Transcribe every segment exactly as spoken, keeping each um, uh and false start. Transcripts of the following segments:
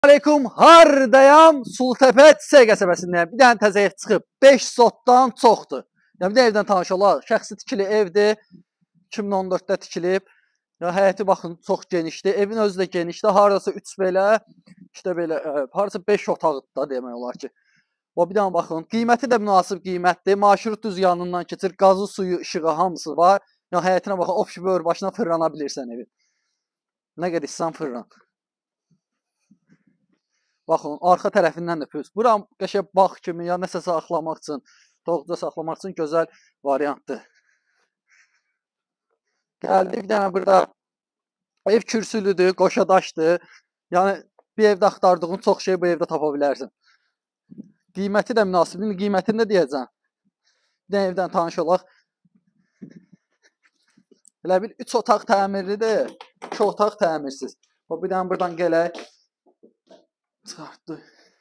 Aleyküm, hardayam Sultepe C qəsəbəsindən bir dənə təzə ev çıxıb. beş sotdan çoxdur. Yəni bir də evdən tanış olar. Şəxsi tikili evdir. iki min on dörddə tikilib. Ya həyəti baxın çox genişdir. Evin özü də genişdir. Hardasa üç belə, işte belə, hardasa beş otaqdır da demək olar ki. O bir dənə baxın. Qiyməti də münasib qiymətdir. Marşrut düz yanından keçir. Qazı, suyu, işığı hamısı var. Ya həyətinə baxın. Opşi bör başına fırlana bilirsən evin. Nə qədər istəsən fırlan. Baxın, arxa tərəfindən də püs. Buram qəşəng bağ kimi, ya nəsə saxlamaq üçün, toxuda saxlamaq üçün gözəl variantdır. Gəldi bir dənə burada ev kürsülüdür, qoşadaşdır. Yəni bir evdə axtardığın çox şey bu evdə tapa bilərsən. Qiyməti də münasibdir. Qiymətini də deyəcəm. Bir dənə evdən tanış olaq. Elə bir üç otaq təmirlidir, iki otaq təmirsiz. Bir dənə buradan gələk. Çıxartdı.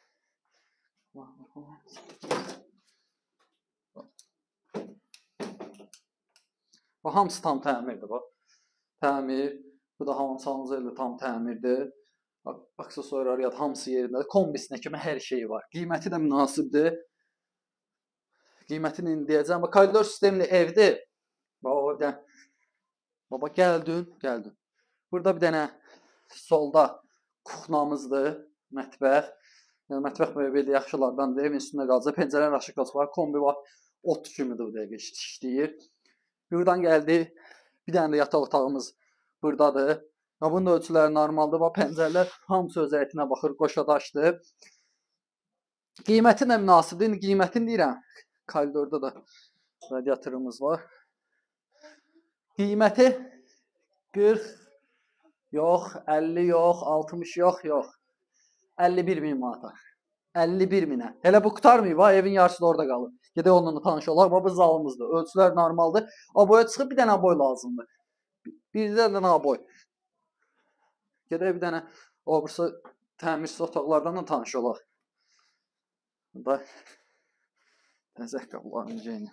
Bu hamısı tam təmirdir bax. Təmir. Bu da hamısı ilə tam təmirdir. Aksesuarlar ya hamısı yerindədir. Kombisinə kimi hər şey var. Qiyməti də münasibdir. Qiymətini indi deyəcəm. Bax koridor sistemli evdir. Bax bir Baba gəldin, gəldin. Burada bir dənə solda kuxnamızdır. Mətbəx. Yəni mətbəx belə yaxşılardandır. Evin üstündə qalacaq. Pəncərənin aşıqası var. Kombi var. Ot kimidir bu dəqiqə işləyir. Buradan gəldi. Bir dənə də yataq otağımız buradadır. Bunun da ölçüləri normaldır. Bax pəncərələr hamısı öz əyitinə baxır. Qoşadaşdır. Qiyməti də münasibdir. Qiymətini deyirəm. Koridorda da radiatorumuz var. Qiyməti qırx yox, əlli yox, altmış yox, yox. əlli bir min manata. əlli bir minə. Hələ bu qutarmıyıb ha, evin yarısı da orada qalır. Gedək onunla tanış olaq. Bu zalımızdır. Ölçülər normaldır. Aboya çıxıb bir dənə aboy lazımdır. Bir dənə aboy. Gedək bir dənə o bursa təmirsiz otaqlardan da tanış olaq. Burada təzə qabların necəyini.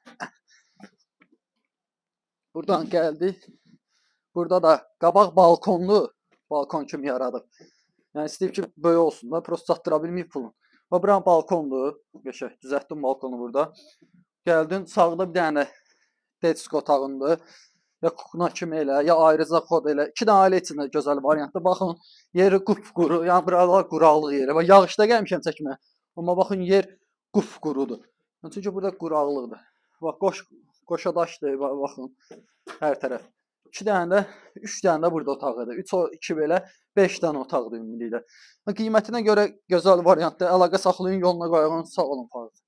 Buradan gəldik. Burada da qabaq balkonlu balkon kimi yaradıb. Yəni istəyib ki, böyük olsun da, prosta çatdıra bilməyib pulun. Və buranın balkondur. Qəşəng düzəltdim balkonu burada. Gəldin, sağda bir dənə detsk otağındır. Ya kuxna kimi elə, ya ayrıca kod elə. İki dənə ailə içində gözəl variantdır. Baxın, yeri qupquru, yəni buralar quraqlıq yeri. Və yağışda gəlmişəm çəkmə. Amma baxın, yer qupqurudur. Çünki burada quraqlıqdır. Bax, qoş, qoşadaşdır, baxın, hər tərəf. iki dənə də, üç dənə də burada otaqdır. üç, iki belə, beş dənə otaqdır ümumilikdə. Qiymətinə görə gözəl variantdır. Əlaqə saxlayın, yoluna qoyun. Sağ olun.